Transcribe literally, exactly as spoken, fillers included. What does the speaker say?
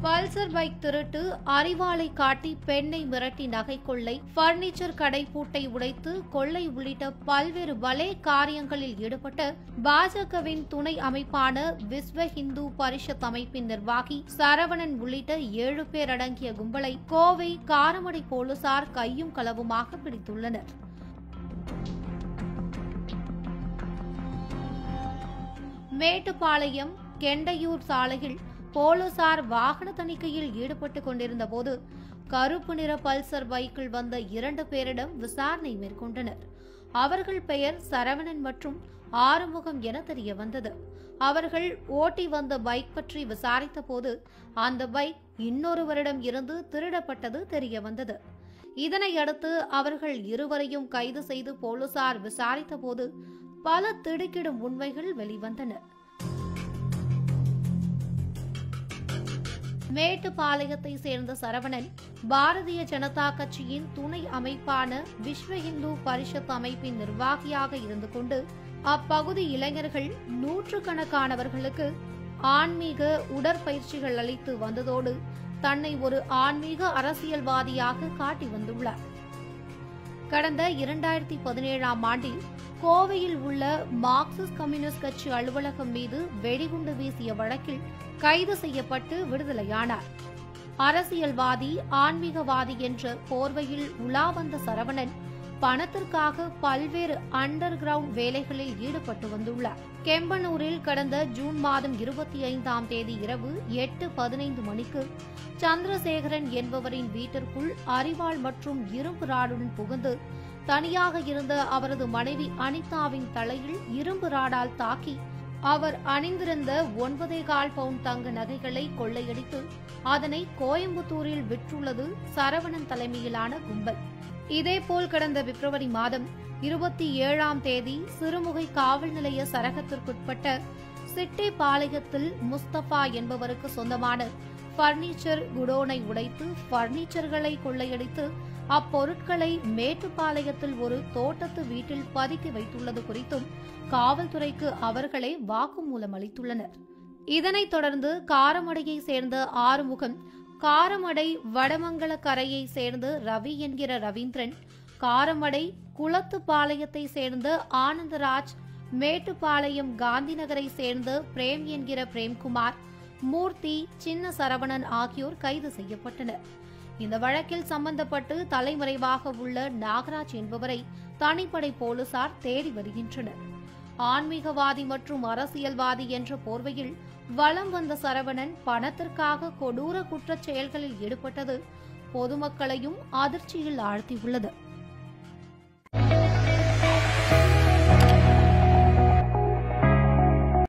Pulsar bike திருட்டு, அறிவாளை காட்டி பெண்ணை மிரட்டி நகை கொள்ளை, பர்னிச்சர் கடை பூட்டை உடைத்து கொள்ளை உள்ளிட்ட பல்வேறு பலே காரியங்களில் ஈடுபட்ட பாஜகவின் துணை அமைப்பான விஸ்வ இந்து பரிஷத் அமைப்பின் நிர்வாகி சரவணன் உள்ளிட்ட ஏழு பேர் அடங்கிய கும்பலை கோவை காரமடை போலீசார் கையும் களவுமாக பிடித்துள்ளனர். மேட்டுப்பாளையம் கெண்டையூர் சாலையில் போலீசார் வாகன தணிக்கையில் ஈடுபட்டுக் கொண்டிருந்த போது கருப்பு நிற பல்சர் பைக்கில் வந்த இரண்டு பேரிடம் விசாரணை மேற்கொண்டனர். அவர்கள் பெயர் சரவணன் மற்றும் ஆறுமுகம் என தெரிய வந்தது. அவர்கள் ஓட்டி வந்த பைக் பற்றி விசாரித்த போது அந்த பைக் இன்னொருவரிடம் இருந்து திருடப்பட்டது தெரிய வந்தது. இதனையடுத்து அவர்கள் இருவரையும் கைது செய்து போலீசார் விசாரித்த போது பல திடுக்கிடும் உண்மைகள் வெளிவந்தன. மேட்டுப்பாளையத்தை சேர்ந்த சரவணன் பாரதிய ஜனதா கட்சியின் துணை அமைப்பான விஸ்வ இந்து பரிஷத் அமைப்பின் நிர்வாகியாக இருந்து கொண்டு அப்பகுதி இளைஞர்கள் நூற்றுக்கணக்கானவர்களுக்கு ஆன்மீக உடற்பயிற்சிகள் அளித்து வந்ததோடு தன்னை ஒரு ஆன்மீக அரசியல்வாதியாக காட்டி வந்துள்ளார். கடந்த இரண்டாயிரத்தி பதினேழாம் ஆண்டில் கோவையில் உள்ள மார்க்சிஸ்ட் கம்யூனிஸ்ட் கட்சி அலுவலகம் மீது வெடிகுண்டு வீசிய வழக்கில் கைது செய்யப்பட்டு விடுதலையானார். அரசியல்வாதி, ஆன்மீகவாதி என்ற போர்வையில் உலா வந்த சரவணன் பணத்திற்காக பல்வேறு அண்டர் கிரவுண்ட் வேலைகளில் ஈடுபட்டு வந்துள்ளார். கெம்பனூரில் கடந்த ஜூன் மாதம் இருபத்தி ஐந்தாம் தேதி இரவு எட்டு பதினைந்து மணிக்கு சந்திரசேகரன் என்பவரின் வீட்டிற்குள் அரிவாள் மற்றும் இரும்பு ராடுடன் புகுந்து தனியாக இருந்த அவரது மனைவி அனிதாவின் தலையில் இரும்பு ராடால் தாக்கி அவர் அணிந்திருந்த ஒன்பதே கால் பவுண்ட் தங்க நகைகளை கொள்ளையடித்து அதனை கோயம்புத்தூரில் விற்றுள்ளது சரவணன் தலைமையிலான கும்பல். இதேபோல் கடந்த பிப்ரவரி மாதம் இருபத்தி ஏழாம் தேதி சிறுமுகை காவல் நிலைய சரகத்திற்குட்பட்ட சிட்டேபாளையத்தில் முஸ்தபா என்பவருக்கு சொந்தமான பர்னிச்சர் குடோனை உடைத்து பர்னிச்சர்களை கொள்ளையடித்து அப்பொருட்களை மேட்டுப்பாளையத்தில் ஒரு தோட்டத்து வீட்டில் பதுக்கி வைத்துள்ளது குறித்தும் காவல்துறைக்கு அவர்களே வாக்குமூலம் அளித்துள்ளனர். இதனைத் தொடர்ந்து காரமடையை சேர்ந்த ஆறுமுகம், காரமடை வடமங்கல கரையை சேர்ந்த ரவி என்கிற ரவீந்திரன், காரமடை குளத்துப்பாளையத்தை சேர்ந்த ஆனந்தராஜ், மேட்டுப்பாளையம் காந்திநகரை சேர்ந்த பிரேம் என்கிற பிரேம்குமார், மூர்த்தி, சின்ன சரவணன் ஆகியோர் கைது செய்யப்பட்டனர். இந்த வழக்கில் சம்பந்தப்பட்டு தலைமறைவாக உள்ள நாகராஜ் என்பவரை தனிப்படை போலீசார் தேடி வருகின்றனர். ஆன்மீகவாதி மற்றும் அரசியல்வாதி என்ற போர்வையில் வலம் வந்த சரவணன் பணத்திற்காக கொடூர குற்றச் செயல்களில் ஈடுபட்டது பொதுமக்களையும் அதிர்ச்சியில் ஆழ்த்தியுள்ளது.